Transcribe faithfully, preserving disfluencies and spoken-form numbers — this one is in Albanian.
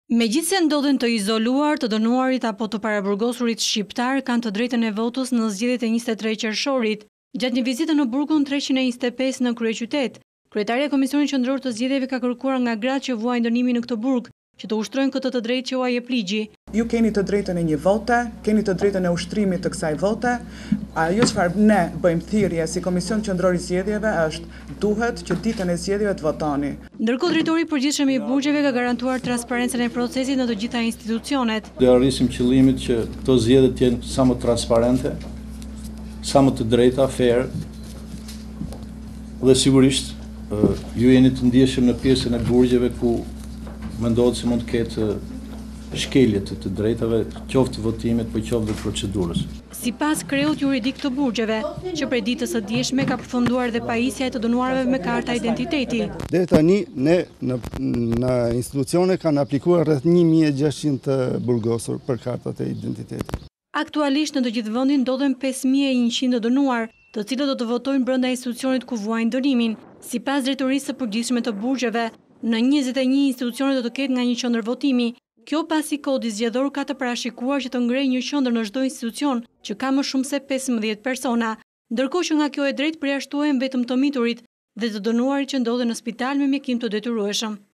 Megjithse ndodhen të izoluar, të dënuarit apo të paraburgosurit shqiptar kanë të drejtën e votës në zgjedhjet e njëzet e tre qershorit. Gjatë një vizite në burgun treqind e njëzet e pesë në kryeqytet, kryetaria e Komisionit Qendror të Zgjedhjeve ka kërkuar nga gratë që vuajnë dënimin në këtë burg që të ushtrojnë këtë të drejtë që ua jep ligji. Ju keni të drejtën e një vote, keni të drejtën e ushtrimit të kësaj vote. Ajo çfarë ne bëjmë thirrje si Komision Qendror i Zgjedhjeve është duhet që ditën e zgjedhjeve të votoni. Ndërkohë drejtori i përgjithshëm i burgjeve ka garantuar transparencën e procesit në të gjitha institucionet. Do arrisim qëllimin që këto zgjedhje të jenë sa më transparente, sa më të drejta, fair dhe sigurisht ju jeni të ndjeshëm në pjesën e burgjeve ku mendohet se mund të ketë shkelje të të drejtave, qoftë votimit, po qoftë dhe procedurës. Sipas kreut juridik të burgjeve, që prej ditës së djeshme ka përfunduar dhe pajisja e të dënuarve me karta identiteti. Deri tani ne në, në institucione kanë aplikuar rreth një mijë e gjashtëqind të burgosur për kartat e identitetit. Aktualisht në të gjithë vendin ndodhen pesë mijë e njëqind të dënuar, të cilët do të votojnë brenda institucionit ku vuajnë dënimin. Sipas drejtorisë së përgjithshme të burgjeve, në njëzet e një institucione do të ketë nga një qendër votimi. Kjo pasi kodi zgjedhor ka të parashikuar që të ngrejë një qendër në çdo institucion që ka më shumë se pesëmbëdhjetë persona, ndërkohë që nga kjo e drejtë përjashtohen vetëm të miturit dhe të dënuarit që ndodhen në spital me mjekim të detyrueshëm.